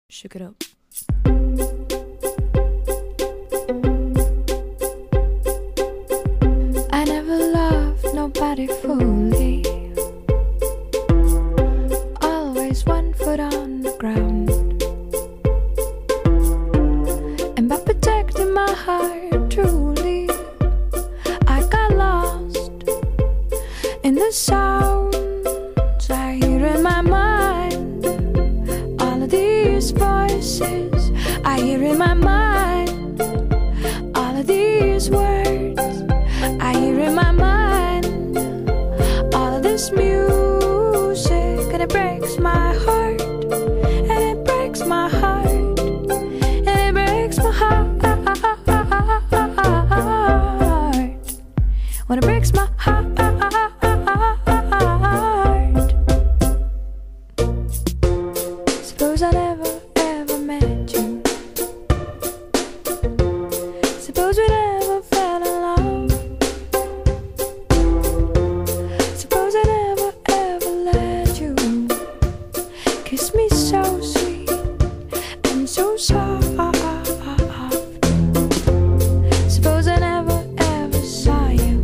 Shook it up. I never loved nobody fully. Always 1 foot on the ground. And by protecting my heart truly, I got lost in the sounds I hear in my mind. All of these voices I hear in my mind. All of these words I hear in my mind. All of this music, and it breaks my heart. And it breaks my heart. And it breaks my heart. When it breaks my heart. Suppose I never ever met you. Suppose we never fell in love. Suppose I never ever let you kiss me so sweet and so soft. Suppose I never ever saw you.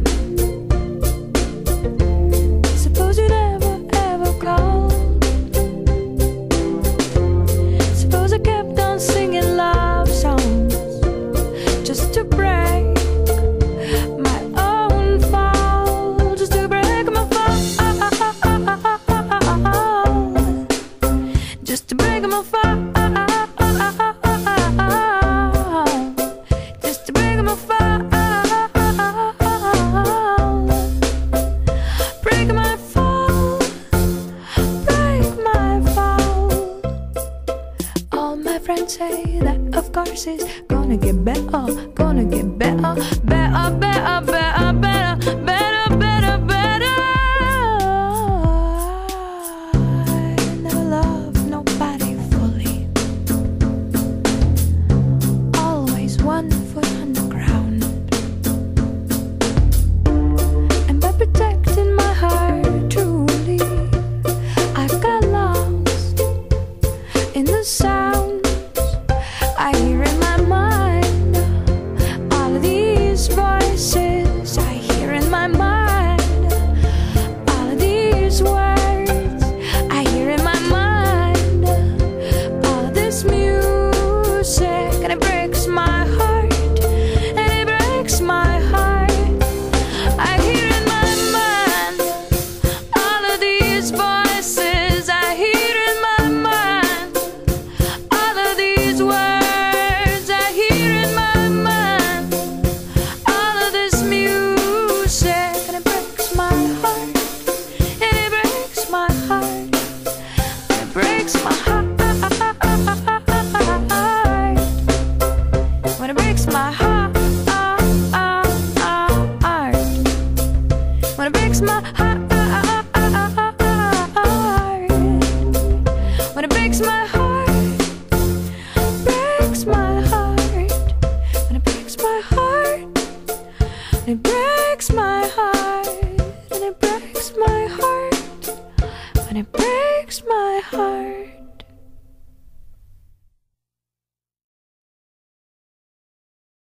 Suppose you never ever called. Suppose I kept on singing love songs just to break my own fall, just to break my fall, just to break my fall, just to break my fall, break my fall, break my fall. All my friends say that of course it's gonna get better, gonna get better, better, better, better, better, better, better, better. I never loved nobody fully. Always 1 foot on the ground. And by protecting my heart truly, I got lost in the sounds I hear in my mind. All of these voices I hear in my mind. All of these words I hear in my mind. All of this music, and it breaks my heart. And it breaks my heart. I hear in my mind. All of these voices I hear in my mind. All of these words I hear in my mind. All of this music, and it breaks my heart. And it breaks my heart. It breaks my heart. When it breaks my heart. When it breaks my heart. When it breaks my heart. Breaks my heart. When it breaks my heart. It breaks my heart. And it breaks my heart. When it breaks my heart.